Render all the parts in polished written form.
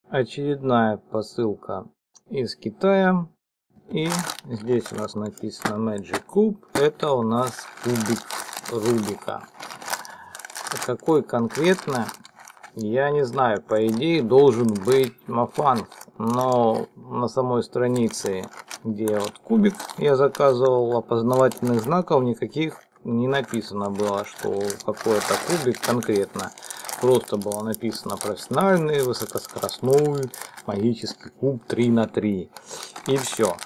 Очередная посылка из Китая. И здесь у нас написано Magic Cube. Это у нас кубик Рубика. Какой конкретно, я не знаю. По идее должен быть Мафанг. Но на самой странице, где вот кубик я заказывал, опознавательных знаков никаких не написано было, что какой-то кубик конкретно. Просто было написано профессиональный, высокоскоростной, магический куб 3 на 3. И все.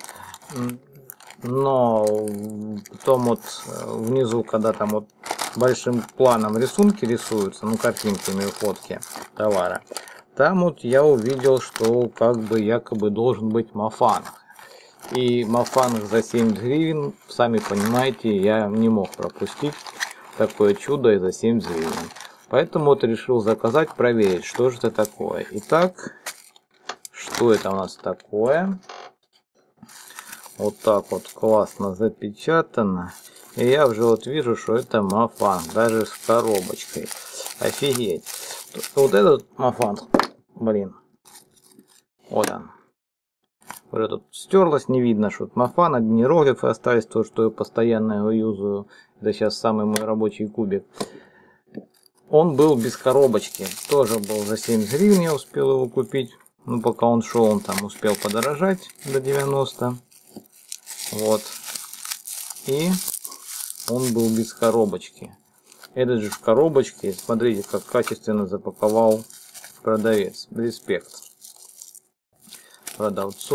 Но потом вот внизу, когда там вот большим планом рисунки рисуются, ну картинками фотки товара, там вот я увидел, что как бы якобы должен быть Мафанг. И Мафанг за 70 гривен, сами понимаете, я не мог пропустить такое чудо и за 70 гривен. Поэтому вот решил заказать, проверить, что же это такое. Итак, что это у нас такое? Вот так вот классно запечатано. И я уже вот вижу, что это Мафанг, даже с коробочкой. Офигеть. Вот этот Мафанг, блин, вот он. Уже тут стерлось, не видно, что это Мафан, одни иероглифы остались, то, что я постоянно его юзаю. Это сейчас самый мой рабочий кубик. Он был без коробочки, тоже был за 70 гривен, я успел его купить. Ну, пока он шел, он там успел подорожать до 90. Вот. И он был без коробочки. Этот же в коробочке, смотрите, как качественно запаковал продавец. Респект продавцу.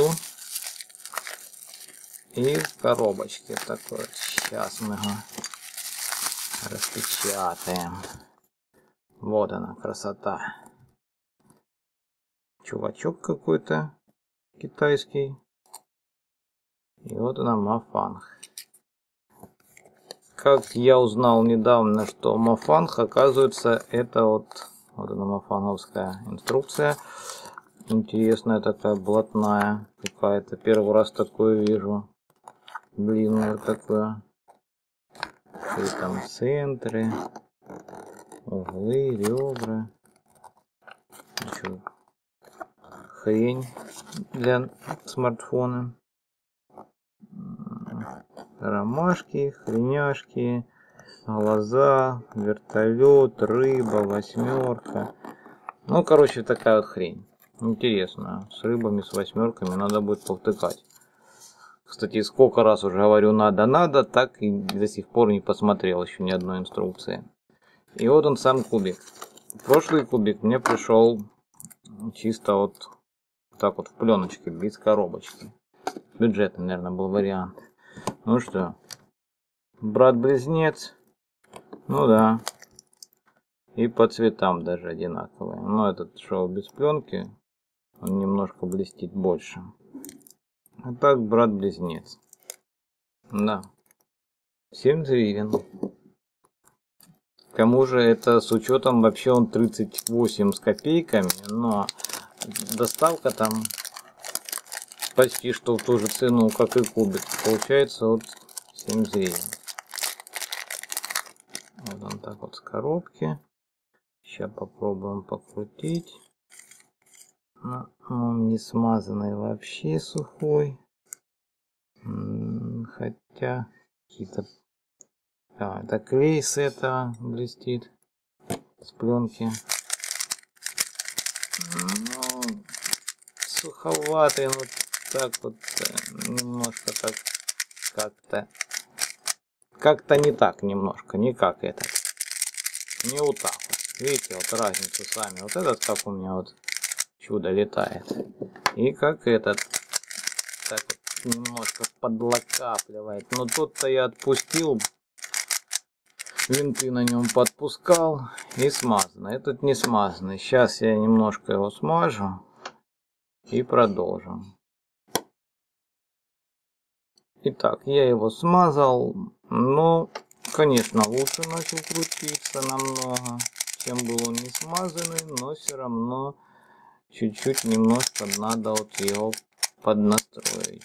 И в коробочке такой. Сейчас мы его распечатаем. Вот она, красота. Чувачок какой-то китайский. И вот она, Мафанг. Как я узнал недавно, что Мафанг, оказывается, это вот она мафанговская инструкция. Интересная такая, блатная какая-то. Первый раз такое вижу. Длинную такую. И там центры. Углы, ребра. Ничего. Хрень для смартфона. Ромашки, хреняшки, глаза, вертолет, рыба, восьмерка. Ну, короче, такая вот хрень. Интересно. С рыбами, с восьмерками надо будет повтыкать. Кстати, сколько раз уже говорю надо, так и до сих пор не посмотрел еще ни одной инструкции. И вот он сам кубик. Прошлый кубик мне пришел чисто вот так вот в пленочке, без коробочки. Бюджетный, наверное, был вариант. Ну что, брат-близнец. Ну да. И по цветам даже одинаковые. Но этот шел без пленки. Он немножко блестит больше. А так брат-близнец. Да. 70 гривен. К тому же это с учетом вообще он 38 с копейками. Но доставка там почти что в ту же цену, как и кубик. Получается вот 70 гривен. Вот он так вот с коробки. Сейчас попробуем покрутить. Но он не смазанный, вообще сухой. Хотя какие-то... А, это клей с этого блестит. С пленки. Ну, суховатый, вот так вот немножко так как-то не так немножко, не как этот. Не вот так вот. Видите, вот разницу сами. Вот этот как у меня вот чудо летает. И как этот. Так вот немножко подлокапливает. Но тут-то я отпустил. Винты на нем подпускал. И смазано. Этот не смазанный. Сейчас я немножко его смажу. И продолжим. Итак, я его смазал. Но, конечно, лучше начал крутиться намного, чем был он не смазанный, но все равно чуть-чуть немножко надо вот его поднастроить.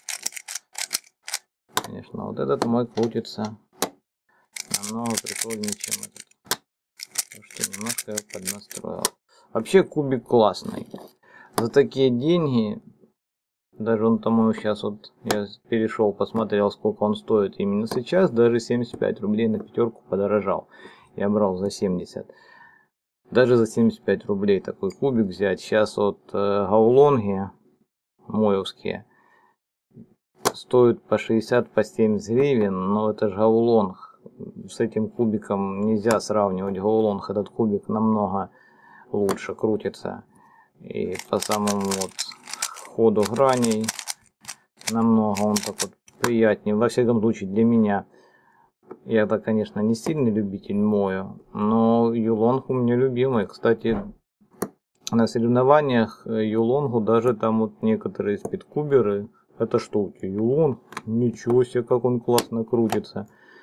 Конечно, вот этот мой крутится намного прикольнее, чем этот. Потому что немножко его поднастроил. Вообще кубик классный. За такие деньги, даже он, по-моему, сейчас вот я перешел, посмотрел, сколько он стоит именно сейчас, даже 75 рублей на пятерку подорожал. Я брал за 70. Даже за 75 рублей такой кубик взять. Сейчас вот гаулонги моевские стоят по 60, по 70 гривен, но это же гаулонг. С этим кубиком нельзя сравнивать. Гаулонг, этот кубик намного лучше крутится. И по самому вот ходу граней намного он так вот приятнее. Во всяком случае для меня. Я-то, конечно, не сильный любитель мою, но юлонг у меня любимый. Кстати, на соревнованиях юлонгу даже там вот некоторые спидкуберы. Это что у тебя, юлонг? Ничего себе, как он классно крутится.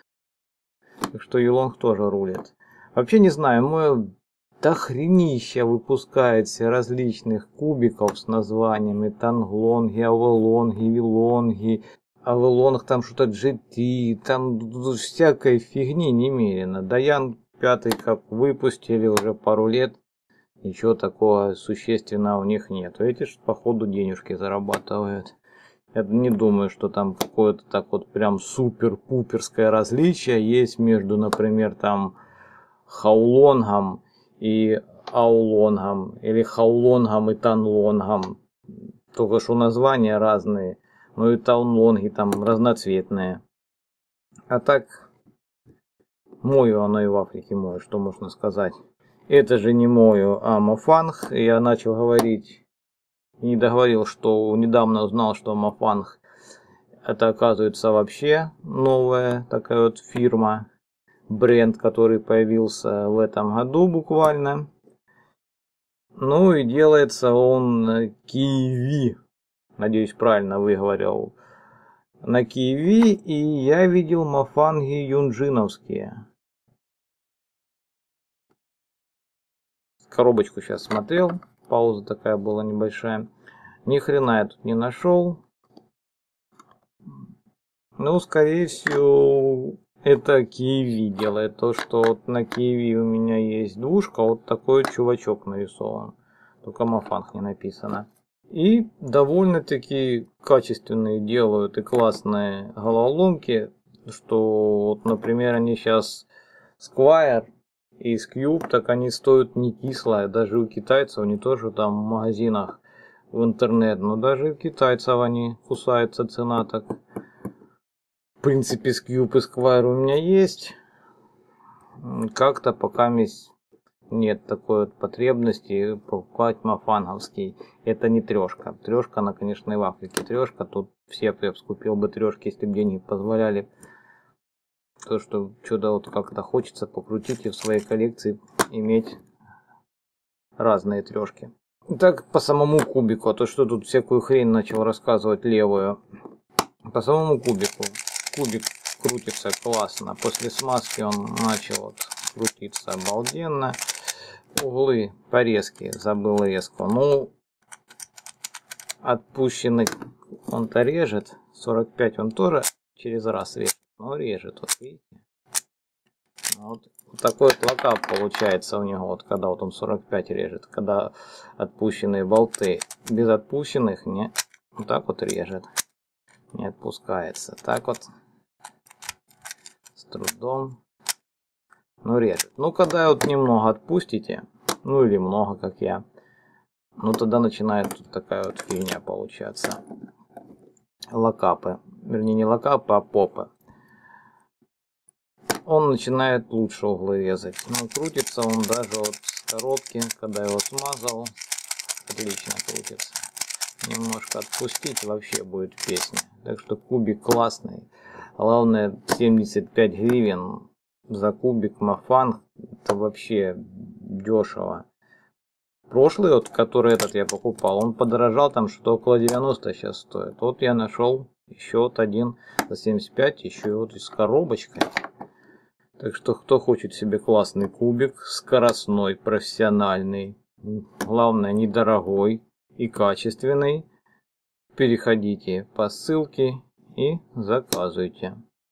Так что юлонг тоже рулит. Вообще не знаю, мой дохренища выпускает все различных кубиков с названиями танглонги, авелонги, вилонги. Авелонг там что-то GT, там всякой фигни немерено. Даян 5 как выпустили уже пару лет. Ничего такого существенного у них нет. Эти ж походу денежки зарабатывают. Я не думаю, что там какое-то так вот прям супер-пуперское различие есть между, например, там хаулонгом и аулонгом. Или хаулонгом и танлонгом. Только что названия разные. Ну и таунлонги там разноцветные. А так, мою оно и в Африке мою, что можно сказать. Это же не мою, а Мофанг. Я начал говорить и не договорил, что недавно узнал, что Мофанг это оказывается вообще новая такая вот фирма, бренд, который появился в этом году буквально. Ну и делается он Киви. Надеюсь, правильно выговорил. На Киви, и я видел мофанги юнжиновские. Коробочку сейчас смотрел. Пауза такая была небольшая. Ни хрена я тут не нашел. Ну, скорее всего, это Киви делает. То, что вот на Киви у меня есть двушка, вот такой чувачок нарисован. Только мофанг не написано. И довольно-таки качественные делают и классные головоломки, что вот, например, они сейчас Squire и Cube, так они стоят не кисло, даже у китайцев, они тоже там в магазинах в интернет, но даже у китайцев они кусаются цена так. В принципе, Cube и Squire у меня есть, как-то пока нет такой вот потребности покупать мофанговский. Это не трешка. Трешка, она, конечно, и в Африке трешка. Тут все я скупил бы трешки, если бы деньги позволяли. То, что что-то вот как-то хочется покрутить и в своей коллекции иметь разные трешки. Так, по самому кубику. А то, что тут всякую хрень начал рассказывать левую. По самому кубику. Кубик крутится классно. После смазки он начал вот крутиться обалденно. Углы порезки, забыл резку. Ну, отпущенный он-то режет. 45 он тоже через раз режет. Но режет, вот видите. Вот такой вот локап получается у него, вот когда вот он 45 режет. Когда отпущенные болты. Без отпущенных не. Вот так вот режет. Не отпускается. Так вот. С трудом. Ну, режет. Ну, когда вот немного отпустите, ну или много, как я, ну тогда начинает тут такая вот фигня получаться. Локапы. Вернее, не локапы, а попы. Он начинает лучше углы резать. Ну, крутится он даже вот с коробки, когда его смазал. Отлично крутится. Немножко отпустить, вообще будет песня. Так что кубик классный. Главное, 75 гривен за кубик мофанг. Это вообще дешево. Прошлый, вот, который этот я покупал, он подорожал там, что около 90 сейчас стоит. Вот я нашел еще вот один за 75, еще вот с коробочкой. Так что, кто хочет себе классный кубик, скоростной, профессиональный, главное, недорогой и качественный, переходите по ссылке и заказывайте.